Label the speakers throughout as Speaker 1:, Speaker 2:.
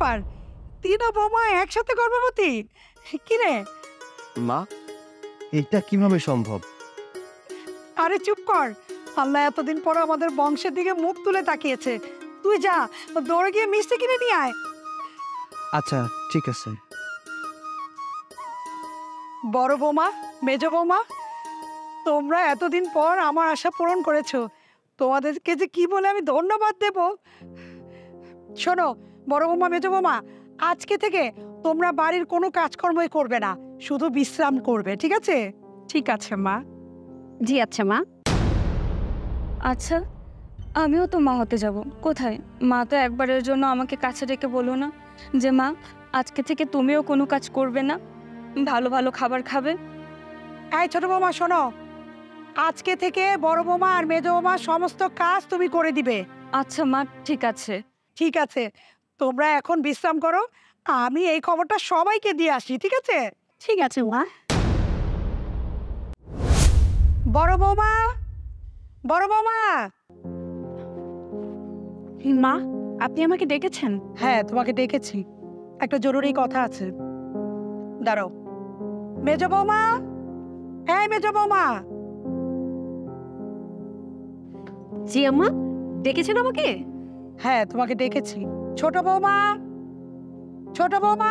Speaker 1: ব্যাপার, তিনা বৌমা একসাথে গর্ভবতী? কিরে
Speaker 2: মা, এটা কিভাবে সম্ভব?
Speaker 1: আরে চুপ কর, আল্লাহ এতদিন পর আমাদের বংশের দিকে মুখ তুলে তাকিয়েছে। তুই যা, দৌড়ে গিয়ে মিষ্টি কিনে নিয়ে আয়।
Speaker 2: আচ্ছা ঠিক আছে।
Speaker 1: বড় বৌমা, মেজ বৌমা, তোমরা এতদিন পর আমার আশা পূরণ করেছো। তোমাদেরকে যে কি বলে আমি ধন্যবাদ দেব। শোনো বড় বৌমা, মেজ বৌমা, আজকে থেকে তোমরা বাড়ির কোনো কাজকর্মই করবে না, শুধু বিশ্রাম করবে, ঠিক আছে?
Speaker 3: ঠিক আছে মা।
Speaker 4: জি আচ্ছা মা।
Speaker 3: আচ্ছা, আমিও তো মা হতে যাব। কোথায়? মা তো একবারের জন্য আমাকে কাছে রেখে বলো না যে মা আজকে থেকে তুমিও কোনো কাজ করবে না, ভালো ভালো খাবার খাবে।
Speaker 1: এই ছোট বৌমা শোনো, আজকে থেকে বড় বৌমা আর মেজ বৌমা সমস্ত কাজ তুমি করে দিবে।
Speaker 3: আচ্ছা মা, ঠিক আছে।
Speaker 1: ঠিক আছে, তোমরা এখন বিশ্রাম করো, আমি এই খবরটা সবাইকে দিয়ে আসি, ঠিক আছে?
Speaker 4: ঠিক আছে মা।
Speaker 1: বড় বৌমা, বড় বৌমা।
Speaker 3: মা, আপনি আমাকে ডেকেছেন?
Speaker 1: হ্যাঁ তোমাকে ডেকেছি, একটা জরুরি কথা আছে। দাঁড়াও। মেজ বৌমা, এই মেজ বৌমা।
Speaker 4: জি আম্মা, ডেকেছেন আমাকে?
Speaker 1: হ্যাঁ তোমাকে ডেকেছি। ছোট বৌমা, ছোট বৌমা।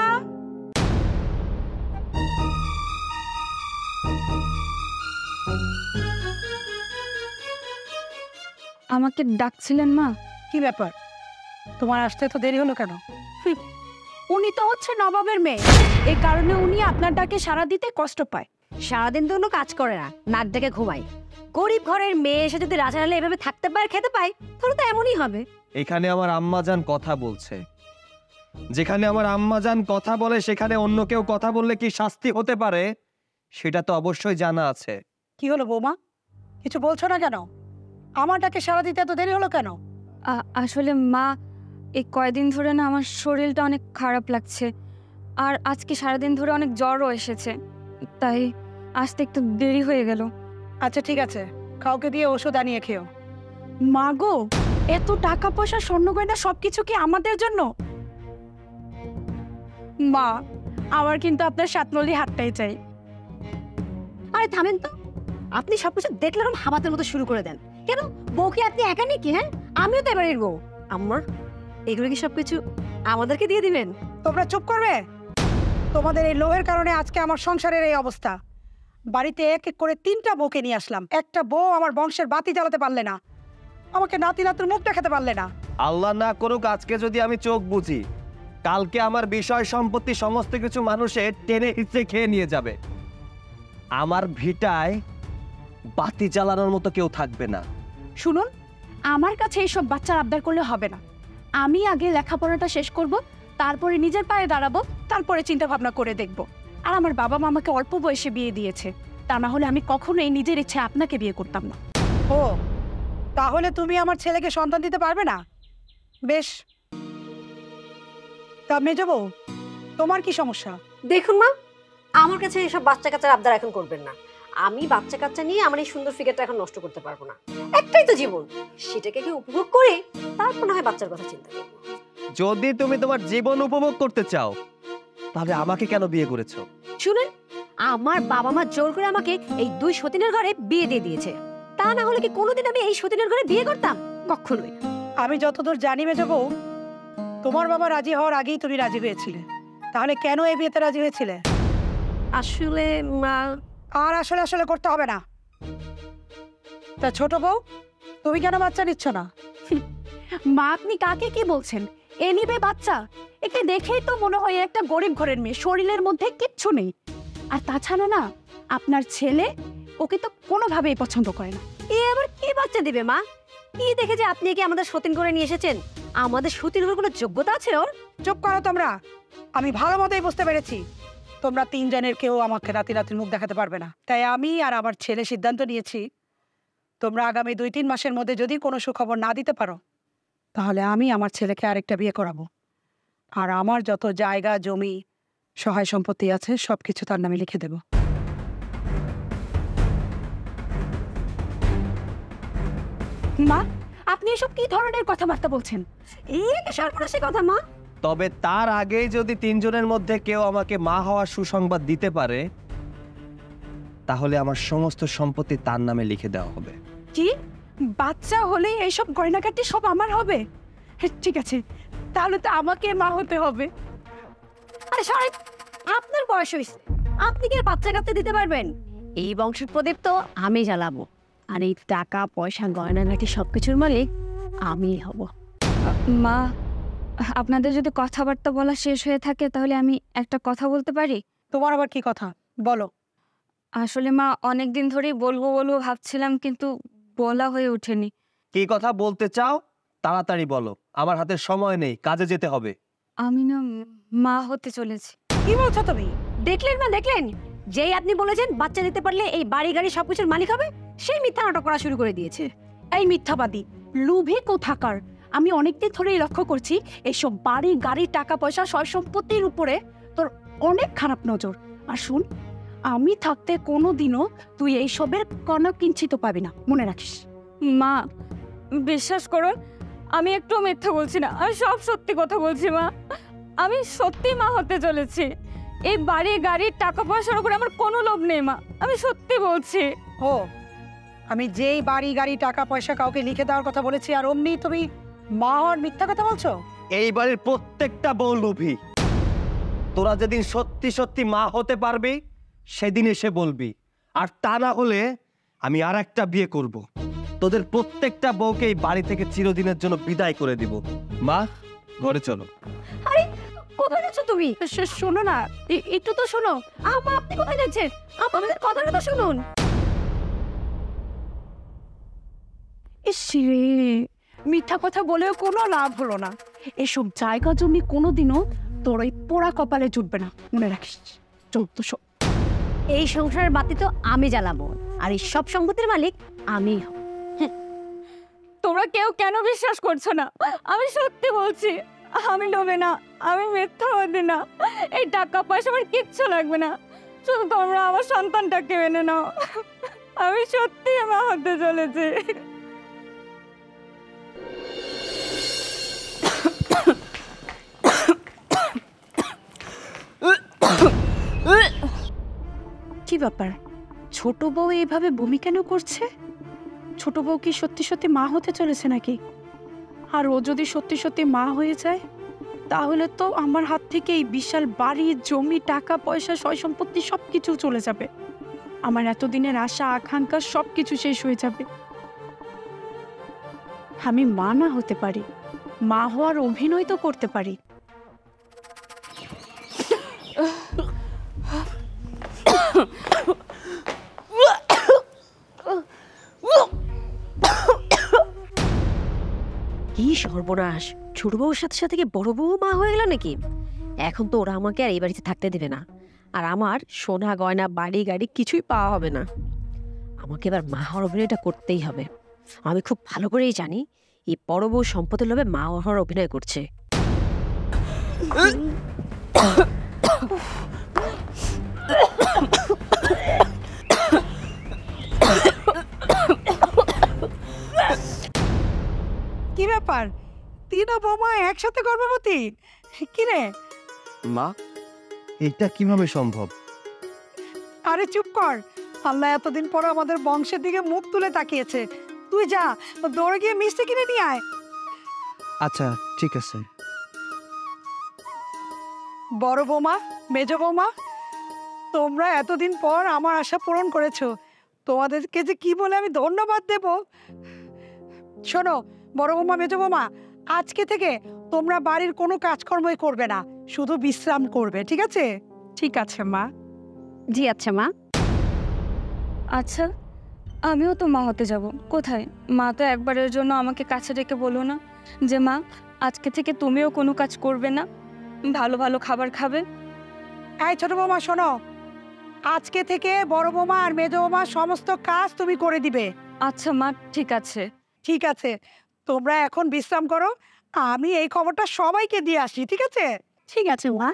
Speaker 3: আমাকে ডাকছিলেন মা?
Speaker 1: কি ব্যাপার, তোমার আসতে তো দেরি হলো কেন?
Speaker 3: উনি তো হচ্ছে নবাবের মেয়ে, এই কারণে উনি আপনার ডাকে সাড়া দিতে কষ্ট পায়।
Speaker 4: সারাদিন তো কোনো কাজ করে না, নাক ডেকে ঘুমায়। গরিব ঘরের মেয়ে এসে যদি রাজারালে এভাবে থাকতে পারে, খেতে পায়, তাহলে তো এমনই হবে।
Speaker 2: এখানে আমার আম্মাজান কথা বলছে, যেখানে আমার আম্মাজান কথা বলে সেখানে অন্য কেউ কথা বললে কি শাস্তি হতে পারে সেটা তো অবশ্যই জানা আছে।
Speaker 1: কি হলো বৌমা, কিছু বলছো না কেন? আমার ডাকে সাড়া দিতে এত দেরি হলো কেন?
Speaker 3: আসলে মা, এই কয়দিন ধরে না আমার শরীরটা অনেক খারাপ লাগছে, আর আজকে সারাদিন ধরে অনেক জ্বরও এসেছে, তাই আসতে একটু দেরি হয়ে গেল।
Speaker 1: আচ্ছা ঠিক আছে, কাউকে দিয়ে ওষুধ আনিয়ে খেও।
Speaker 3: মা গো, এত টাকা পয়সা স্বর্ণ গয়না সবকিছু কি আমাদের জন্য? মা, আমার কিন্তু আপনার সাতনলি হাতটাই চাই।
Speaker 4: আরে থামেন তো, আপনি সবকিছু দেখলে এরকম হাবাতের মতো শুরু করে দেন কেন? বউকে আপনি একা নাকি? হ্যাঁ, আমিও তো এবারের বউ। আম্মা, এগুলো কি সবকিছু আমাদেরকে দিয়ে দিবেন?
Speaker 1: তোমরা চুপ করবে? তোমাদের এই লোভের কারণে আজকে আমার সংসারের এই অবস্থা। বাড়িতে এক এক করে 3টা বউকে নিয়ে আসলাম, একটা বউ আমার বংশের বাতি জ্বালাতে পারলে না, আমাকে নাতি নাতুর মুখ দেখাতে পারলে না।
Speaker 2: আল্লাহ না করুক আজকে যদি আমি চোখ বুঝি, কালকে আমার বিষয় সম্পত্তি সমস্ত কিছু মানুষের টেনে হিচড়ে খেয়ে নিয়ে যাবে। আমার ভিটায় বাতি জ্বালানোর মতো কেউ থাকবে না।
Speaker 3: শুনুন, আমার কাছে এইসব বাচ্চার আবদার করলে হবে না। আমি আগে লেখাপড়াটা শেষ করব, তারপরে নিজের পায়ে দাঁড়াবো, তারপরে চিন্তা ভাবনা করে দেখব। আর আমার বাবা মা আমাকে অল্প বয়সে বিয়ে দিয়েছে, তা না হলে আমি কখনোই নিজের ইচ্ছে আপনাকে বিয়ে করতাম না।
Speaker 1: ও, তাহলে তুমি আমার ছেলেকে সন্তান দিতে পারবে না? বেশ, তা মেজো বউ, তোমার কি সমস্যা?
Speaker 4: দেখুন মা, আমার কাছে এসব বাচ্চা কাচ্চার আবদার এখন করবেন না। আমি বাচ্চা কাচ্চা নিয়ে আমার এই সুন্দর ফিগারটা এখন নষ্ট করতে পারবো না। একটাই তো জীবন, সেটাকে কি উপভোগ করে তারপর না হয় বাচ্চার কথা চিন্তা করবো।
Speaker 2: যদি তুমি তোমার জীবন উপভোগ করতে চাও তাহলে আমাকে কেন বিয়ে করেছো?
Speaker 4: শুনেন, আমার বাবা মা জোর করে আমাকে এই 2 সতীনের ঘরে বিয়ে দিয়ে দিয়েছে। তা না হলে কি কোনোদিন আমি এই সতীনের ঘরে বিয়ে করতাম? কখনোই না।
Speaker 1: আমি যতদূর জানি মেজো বউ, তোমার বাবা রাজি হওয়ার আগেই তুমি রাজি হয়েছিলে, তাহলে কেন এই বিয়েতে রাজি হয়েছিলে?
Speaker 4: আসলে মা,
Speaker 1: আর আসলে আসলে করতে হবে না। তা ছোট বউ, তুমি কেন বাচ্চা নিচ্ছ না?
Speaker 3: মা, আপনি কাকে কি বলছেন? এ নিবে বাচ্চা? একে দেখেই তো মনে হয় একটা গরিব ঘরের মেয়ে, শরীরের মধ্যে কিচ্ছু নেই। আর তাছাড়া না, আপনার ছেলে ওকে তো কোনোভাবেই পছন্দ করে না।
Speaker 4: এ আবার কি বাচ্চা দিবে মা? কি দেখে যে আপনি কি আমাদের সতীন করে নিয়ে এসেছেন? আমাদের সতীন করে কোনো যোগ্যতা আছে ওর?
Speaker 1: চুপ করো তোমরা, আমি ভালো মতোই বুঝতে পেরেছি তোমরা 3 জনের কেউ আমাকে রাতি রাতির মুখ দেখাতে পারবে না। তাই আমি আর আমার ছেলে সিদ্ধান্ত নিয়েছি, তোমরা আগামী 2-3 মাসের মধ্যে যদি কোনো সুখবর না দিতে পারো, তাহলে আমি আমার ছেলেকে আরেকটা বিয়ে করাবো, আর আমার যত জায়গা জমি সহায় সম্পত্তি আছে সবকিছু তার নামে লিখে দেব।
Speaker 3: মা, আপনি এসব কি ধরনের কথাবার্তা বলছেন?
Speaker 4: এই সর্বনাশী কথা মা।
Speaker 2: তবে তার আগেই যদি তিনজনের মধ্যে কেউ আমাকে মা হওয়ার সুসংবাদ দিতে পারে, তাহলে আমার সমস্ত সম্পত্তি তার নামে লিখে দেওয়া হবে।
Speaker 3: কি বাচ্চা হলে এইসব গয়নাকাটি সব আমার হবে? ঠিক আছে, তাহলে তো আমাকে মা হতে হবে।
Speaker 4: আরে সরেন, আপনার বয়স হয়েছে, আপনি কি আর বাচ্চা কাচ্চা দিতে পারবেন? এই বংশের প্রদীপ তো আমি জ্বালাবো, আর এই টাকা পয়সা গয়নাগাটি সবকিছুর মালিক আমি হব।
Speaker 3: মা, আপনাদের যদি কথাবার্তা বলা শেষ হয়ে থাকে তাহলে আমি একটা কথা বলতে পারি?
Speaker 1: তোমার আবার কি কথা, বলো।
Speaker 3: আসলে মা, অনেক দিন ধরেই বলবো বলবো ভাবছিলাম, কিন্তু বলা হয়ে ওঠেনি।
Speaker 2: কি কথা বলতে চাও তাড়াতাড়ি বলো, আমার হাতে সময় নেই, কাজে যেতে হবে।
Speaker 3: আমি না মা হতে চলেছি।
Speaker 1: কি বলছো তুমি?
Speaker 4: দেখলেন না, দেখলেন? যেই আপনি বলেছেন বাচ্চা দিতে পারলে এই বাড়ি গাড়ি সবকিছুর মালিক হবে, সেই মিথ্যা নাটক করা শুরু করে দিয়েছে।
Speaker 3: এই মিথ্যাবাদী, লোভী কোথাকার! আমি অনেকদিন ধরেই লক্ষ্য করছি এইসব বাড়ি গাড়ি টাকা পয়সা সয় সম্পত্তির উপরে তোর অনেক খারাপ নজর। আর শুন, আমি থাকতে কোনোদিনও তুই এইসবের কোনো কিঞ্চিত পাবি না, মনে রাখিস। মা, বিশ্বাস করুন, আমি একটু মিথ্যা বলছি না, আমি সব সত্যি কথা বলছি মা। আমি সত্যি মা হতে চলেছি। এই বাড়ি গাড়ি টাকা পয়সার উপরে আমার কোনো লোভ নেই মা, আমি সত্যি বলছি।
Speaker 1: ও, আমি যেই বাড়ি গাড়ি টাকা পয়সা কাউকে লিখে দেওয়ার কথা বলেছি, আর অমনি তুমি মা হওয়ার মিথ্যা কথা বলছো?
Speaker 2: এই বাড়ির প্রত্যেকটা বউ লোভী। তোরা যেদিন সত্যি সত্যি মা হতে পারবি সেদিন এসে বলবি, আর তা না হলে আমি আর একটা বিয়ে করব। তোদের প্রত্যেকটা বউকে এই বাড়ি থেকে চিরদিনের জন্য বিদায় করে দিব। মা, ঘরে চলো।
Speaker 4: আরে কোথায় যাচ্ছ তুমি?
Speaker 3: শোনো না, একটু তো শোনো।
Speaker 4: আপনি কোথায় যাচ্ছেন? আমাদের কথাটা তো শুনুন।
Speaker 3: ইস রে, মিথ্যা কথা বলেও কোনো লাভ হলো না। এসব জায়গা জমি কোনোদিনও তোর ওই পোড়া কপালে জুটবে না, মনে রাখিস। চলতো সব।
Speaker 4: এই সংসারের বাতি তো আমি জ্বালাবো, আর এই সব সম্পত্তির মালিক আমি হব।
Speaker 3: তোমরা কেউ কেন বিশ্বাস করছো না? আমি সত্যি বলছি, আমি লোভে না, আমি মিথ্যাবাদী না। এই টাকা পয়সা আমার কিচ্ছু লাগবে না, শুধু তোমরা আমার সন্তানটাকে মেনে নাও। আমি সত্যি মা হতে চলেছি। কি ব্যাপার, ছোট বউ এইভাবে বমি কেন করছে? ছোট বউ কি সত্যি সত্যি মা হতে চলেছে নাকি? আর ও যদি সত্যি সত্যি মা হয়ে যায়, তাহলে তো আমার হাত থেকে এই বিশাল বাড়ি জমি টাকা পয়সা সয় সম্পত্তি সবকিছু চলে যাবে। আমার এতদিনের আশা আকাঙ্ক্ষা সবকিছু শেষ হয়ে যাবে। আমি মা না হতে পারি, মা হওয়ার অভিনয় তো করতে পারি।
Speaker 4: কি সর্বনাশ! ছোট বউর সাথে সাথে কি বড় বউ মা হয়ে গেল নাকি? এখন তো ওরা আমাকে আর এই বাড়িতে থাকতে দেবে না, আর আমার সোনা গয়না বাড়ি গাড়ি কিছুই পাওয়া হবে না। আমাকে এবার মা হওয়ার অভিনয়টা করতেই হবে। আমি খুব ভালো করেই জানি এই বড় বউ সম্পদের লোভে মা হওয়ার অভিনয় করছে।
Speaker 1: কি ব্যাপার, তিন বৌমা একসাথে গর্ভবতী? কি রে?
Speaker 2: মা, এটা কিভাবে সম্ভব?
Speaker 1: আরে চুপ কর, আল্লাহ এতদিন পর আমাদের বংশের দিকে মুখ তুলে তাকিয়েছে। তুই যা, দৌড়ে গিয়ে মিষ্টি কিনে নিয়ে আয়।
Speaker 2: আচ্ছা, ঠিক আছে।
Speaker 1: বড় বৌমা, মেজ বৌমা, তোমরা এতদিন পর আমার আশা পূরণ করেছো। তোমাদেরকে যে কি বলে আমি ধন্যবাদ দেব। শোনো বড় বৌমা, মেজ বৌমা, আজকে থেকে তোমরা বাড়ির কোনো কাজকর্মই করবে না, শুধু বিশ্রাম করবে, ঠিক আছে?
Speaker 3: ঠিক আছে মা।
Speaker 4: জি আচ্ছা মা।
Speaker 3: আচ্ছা, আমিও তো মা হতে যাব। কোথায়? মা তো একবারের জন্য আমাকে কাছে ডেকে বলো না যে মা, আজকে থেকে তুমিও কোনো কাজ করবে না, ভালো ভালো খাবার খাবে।
Speaker 1: এই ছোট বৌমা শোনো, আজকে থেকে বড় বৌমা আর মেজ বৌমা সমস্ত কাজ তুমি করে দিবে।
Speaker 3: আচ্ছা মা, ঠিক আছে।
Speaker 1: ঠিক আছে, তোমরা এখন বিশ্রাম করো, আমি এই খবরটা সবাইকে দিয়ে আসি, ঠিক আছে?
Speaker 4: ঠিক আছে মা।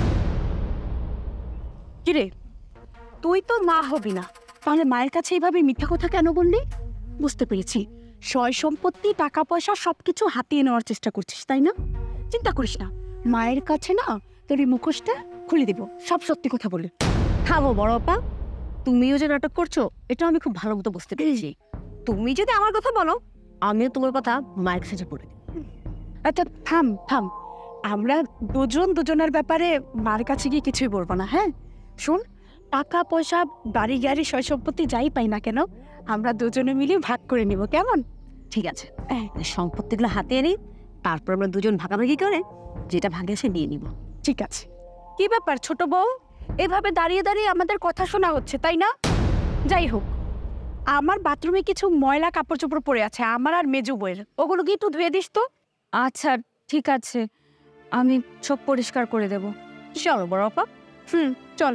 Speaker 3: কিরে, তুই তো মা হবি না, তাহলে মায়ের কাছে এইভাবে মিথ্যা কথা কেন বললি? বুঝতে পেরেছি, সয় সম্পত্তি টাকা পয়সা সবকিছু হাতিয়ে নেওয়ার চেষ্টা করছিস, তাই না? চিন্তা করিস না, মায়ের কাছে না তোর এই মুখোশটা খুলে দিব, সব সত্যি কথা বলে।
Speaker 4: থামো বড় আপা, তুমিও যে নাটক করছো এটা আমি খুব ভালো মতো বুঝতে পেরেছি। তুমি যদি আমার কথা বলো, আমিও তোমার কথা মায়ের কাছে পড়ে দিই।
Speaker 3: আচ্ছা থাম থাম, আমরা দুজন দুজনের ব্যাপারে মার কাছে গিয়ে কিছুই বলবো না, হ্যাঁ? শোন, টাকা পয়সা বাড়ি গাড়ি সয় সম্পত্তি যাই পাই না কেন, আমরা দুজনে মিলে ভাগ করে নিব, কেমন?
Speaker 4: ঠিক আছে, সম্পত্তিগুলো হাতে এনে তারপর আমরা দুজন ভাগাভাগি করে যেটা ভাগে সে নিয়ে নিব।
Speaker 3: ঠিক আছে। কি ব্যাপার ছোট বউ, এভাবে দাঁড়িয়ে দাঁড়িয়ে আমাদের কথা শোনা হচ্ছে, তাই না? যাই হোক, আমার বাথরুমে কিছু ময়লা কাপড় চোপড় পড়ে আছে, আমার আর মেজু বইয়ের, ওগুলো কি একটু ধুয়ে দিস তো?
Speaker 5: আচ্ছা ঠিক আছে, আমি সব পরিষ্কার করে দেব।
Speaker 4: চলো বড় আপা।
Speaker 3: চল।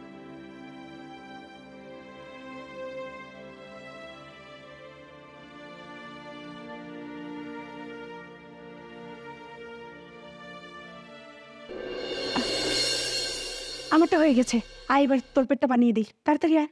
Speaker 3: আমারটা হয়ে গেছে, আয় এবার তোর পেটটা বানিয়ে দিই, তাড়াতাড়ি আয়।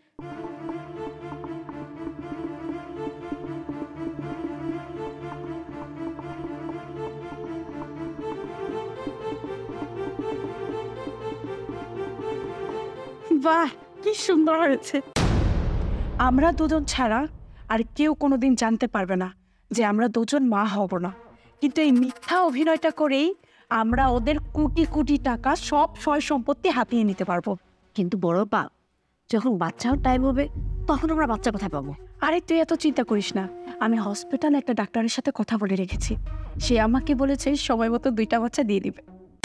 Speaker 3: বাহ, কি সুন্দর হয়েছে। আমরা দুজন ছাড়া আর কেউ কোনোদিন জানতে পারবে না যে আমরা দুজন মা হব না, কিন্তু এই মিথ্যা অভিনয়টা করেই আমরা ওদের কোটি কোটি টাকা সব সয় সম্পত্তি হাতিয়ে নিতে পারবো।
Speaker 4: কিন্তু বড় আপা, যখন বাচ্চাও টাইম হবে তখন আমরা বাচ্চা কোথায় পাবো?
Speaker 3: আরে তুই এত চিন্তা করিস না, আমি হসপিটালে একটা ডাক্তারের সাথে কথা বলে রেখেছি, সে আমাকে বলেছে সময় মতো 2টা বাচ্চা দিয়ে দিবে।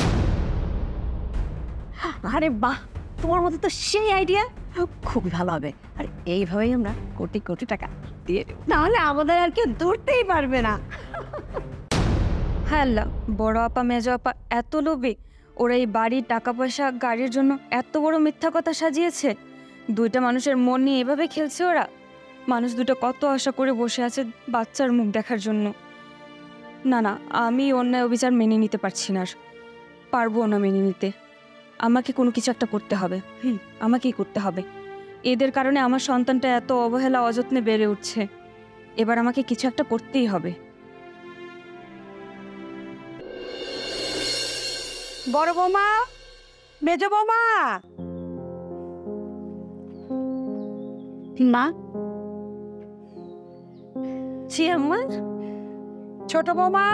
Speaker 4: আরে বাহ, তোমার মতো তো সেই আইডিয়া, খুবই ভালো হবে। আর এইভাবেই আমরা কোটি কোটি টাকা দিয়ে দেব, নাহলে আমাদের আর কেউ ধরতেই পারবে না।
Speaker 5: হ্যাঁ বড় আপা মেজো আপা এত লোভী, ওরা এই বাড়ি টাকা পয়সা গাড়ির জন্য এত বড় মিথ্যা কথা সাজিয়েছে। 2টা মানুষের মন নিয়ে এভাবে খেলছে ওরা। মানুষ দুটো কত আশা করে বসে আছে বাচ্চার মুখ দেখার জন্য। না না, আমি অন্যায় অবিচার মেনে নিতে পারছি না, আর পারবো না মেনে নিতে। আমাকে কোনো কিছু একটা করতে হবে, আমাকেই করতে হবে। এদের কারণে আমার সন্তানটা এত অবহেলা অযত্নে বেড়ে উঠছে, এবার আমাকে কিছু একটা করতেই হবে।
Speaker 1: বড় বৌমা, মেজ বৌমা,
Speaker 3: মা,
Speaker 4: ছি আম্মা।
Speaker 1: ছোট বৌমা,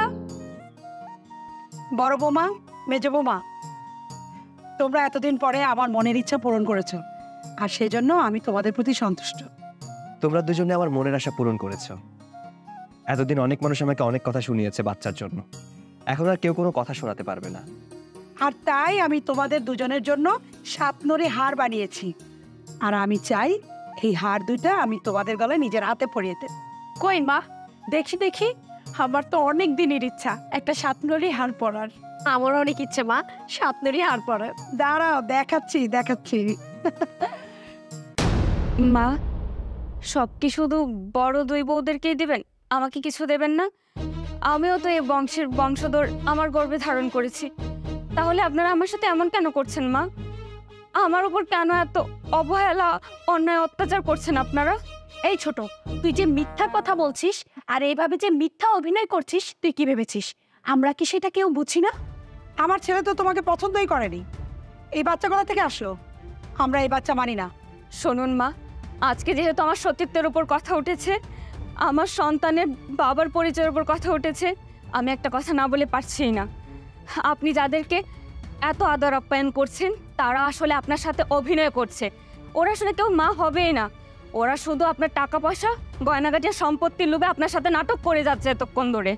Speaker 1: বড় বৌমা, মেজ বৌমা, তোমরা এতদিন পরে আমার মনের ইচ্ছা পূরণ করেছো, আর সেজন্য আমি তোমাদের প্রতি সন্তুষ্ট।
Speaker 2: তোমরা দুজনে আমার মনের আশা পূরণ করেছো। এতদিন অনেক মানুষ আমাকে অনেক কথা শুনিয়েছে বাচ্চার জন্য, এখন আর কেউ কোনো কথা শোনাতে পারবে না।
Speaker 1: আর তাই আমি তোমাদের দুজনের জন্য 7 নড়ি হার বানিয়েছি, আর আমি চাই এই হার 2টা আমি তোমাদের গলায় নিজের হাতে পরিয়ে দেব।
Speaker 3: কই মা, দেখি দেখি, আমার তো অনেক দিনের ইচ্ছা একটা 7 নড়ি হার পরার।
Speaker 4: আমারও অনেক ইচ্ছে মা 7 নড়ি হার পরার।
Speaker 1: দাঁড়াও, দেখাচ্ছি দেখাচ্ছি।
Speaker 5: মা, সব কি শুধু বড় 2 বউদেরকেই দিবেন, আমাকে কিছু দেবেন না? আমিও তো এই বংশের বংশধর, আমার গর্ভে ধারণ করেছি। তাহলে আপনারা আমার সাথে এমন কেন করছেন মা? আমার উপর কেন এত অবহেলা অন্যায় অত্যাচার করছেন আপনারা?
Speaker 3: এই ছোট, তুই যে মিথ্যা কথা বলছিস আর এইভাবে যে মিথ্যা অভিনয় করছিস, তুই কি ভেবেছিস আমরা কি সেটা কেউ বুঝি না?
Speaker 1: আমার ছেলে তো তোমাকে পছন্দই করেনি, এই বাচ্চা কোথা থেকে আসলো? আমরা এই বাচ্চা মানি না।
Speaker 5: শুনুন মা, আজকে যেহেতু আমার সতীত্বের উপর কথা উঠেছে, আমার সন্তানের বাবার পরিচয়ের উপর কথা উঠেছে, আমি একটা কথা না বলে পারছি না। আপনি যাদেরকে এত আদর আপ্যায়ন করছেন তারা আসলে আপনার সাথে অভিনয় করছে। ওরা আসলে কেউ মা হবেই না, ওরা শুধু আপনার টাকা পয়সা গয়নাগাটির সম্পত্তির লোভে আপনার সাথে নাটক করে যাচ্ছে এতক্ষণ ধরে।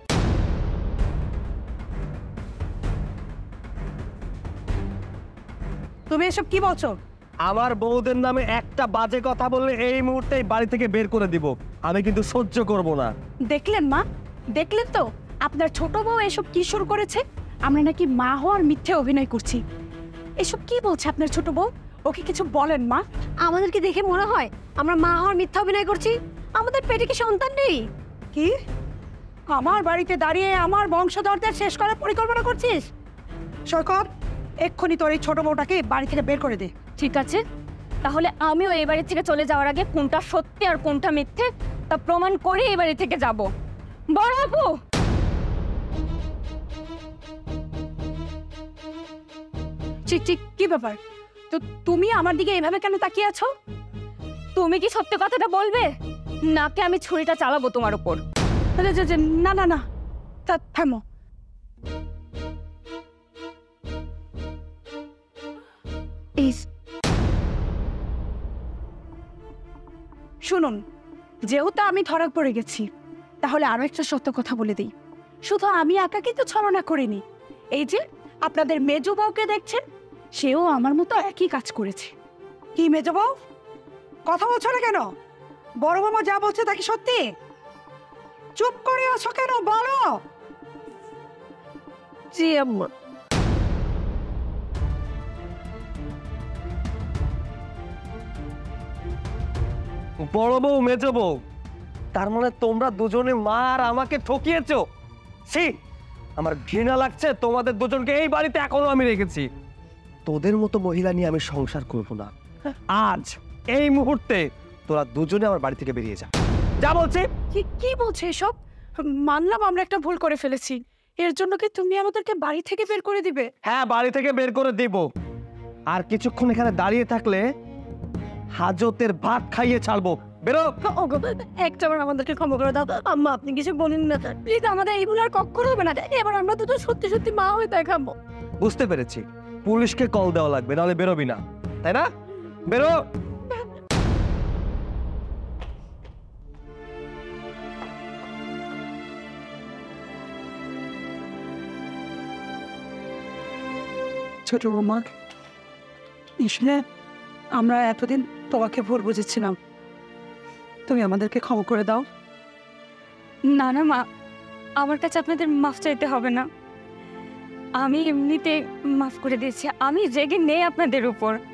Speaker 1: তুমি এসব কি বলছো?
Speaker 2: আমার বউদের নামে একটা বাজে কথা বললে এই মুহূর্তেই বাড়ি থেকে বের করে দিব, আমি কিন্তু সহ্য করব না।
Speaker 3: দেখলেন মা, দেখলেন তো আপনার ছোট বউ এসব কি শুরু করেছে? আমরা নাকি মা হওয়ার মিথ্যে অভিনয় করছি। এসব কি বলছে আপনার ছোট বউ? ওকে কিছু বলেন মা।
Speaker 4: আমাদেরকে দেখে মনে হয় আমরা মা হওয়ার মিথ্যা অভিনয় করছি? আমাদের পেটে কি সন্তান নেই?
Speaker 1: কি আমার বাড়িতে দাঁড়িয়ে আমার বংশধরদের শেষ করার পরিকল্পনা করছিস? সৈকত, এক্ষুনি তোর এই ছোট বউটাকে বাড়ি থেকে বের করে দে।
Speaker 5: ঠিক আছে, তাহলে আমিও এই বাড়ি থেকে চলে যাওয়ার আগে কোনটা সত্যি আর কোনটা মিথ্যে তা প্রমাণ করে এই বাড়ি থেকে যাব। বড় আপু,
Speaker 3: ঠিক ঠিক কি ব্যাপার? তো তুমি আমার দিকে এভাবে কেন তাকিয়ে আছো? তুমি কি সত্য কথাটা বলবে নাকি আমি ছুরিটা চালাবো তোমার উপর?
Speaker 1: না না না, থামো। শুনুন, যেহেতু আমি ধরা পড়ে গেছি, তাহলে আরো একটা সত্য কথা বলে দিই। শুধু আমি একা কিন্তু ছলনা করিনি। এই যে আপনাদের মেজো বউকে দেখছেন, সেও আমার মতো একই কাজ করেছে। কি মেজো বউ, কথা বলছো না কেন? বড় মামা যা বলছে তা কি সত্যি? চুপ করে আছো কেন, বলো।
Speaker 4: জি আম্মা।
Speaker 2: বড় বউ মেজ বউ, তার মানে তোমরা দুজনে মা আর আমাকে ঠকিয়েছো। ছি, আমার ঘৃণা লাগছে তোমাদের দুজনকে এই বাড়িতে এখনো আমি রেখেছি। তোদের মতো মহিলা নিয়ে আমি সংসার করব না। আজ এই মুহূর্তে তোরা দুজনে আমার বাড়ি থেকে বেরিয়ে যা, যা বলছি।
Speaker 1: কি বলছে এসব? মানলাম আমরা একটা ভুল করে ফেলেছি, এর জন্য কি তুমি আমাদেরকে বাড়ি থেকে বের করে দিবে?
Speaker 2: হ্যাঁ, বাড়ি থেকে বের করে দিব। আর কিছুক্ষণ এখানে দাঁড়িয়ে থাকলে হাজতের ভাত খাইয়ে ছাড়বো। বেরো।
Speaker 4: একটাবার আমাদেরকে ক্ষমা করে দাও আম্মা, আপনি কিছু বলেন না। প্লিজ, আমাদের এইগুলো আর কখনো হবে না। এবার আমরা দুটো সত্যি সত্যি মা হয়ে দেখাবো।
Speaker 2: বুঝতে পেরেছি, পুলিশকে কল দেওয়া লাগবে, নাহলে বেরোবি না, তাই না? বেরো।
Speaker 1: ছোট বৌমা, ইসলে আমরা এতদিন তোমাকে ভুল বুঝেছিলাম, তুমি আমাদেরকে ক্ষমা করে দাও।
Speaker 5: না না মা, আমার কাছে আপনাদের মাফ চাইতে হবে না। আমি এমনিতে মাফ করে দিয়েছি। আমি রেগে নেই আপনাদের উপর।